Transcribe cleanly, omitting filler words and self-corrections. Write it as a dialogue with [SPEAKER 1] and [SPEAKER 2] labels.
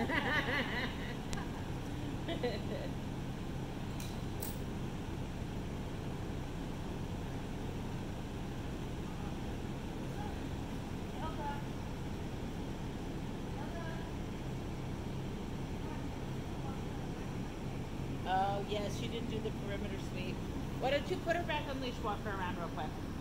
[SPEAKER 1] Oh, yes, she didn't do the perimeter sweep. Why don't you put her back on leash, walk her around real quick.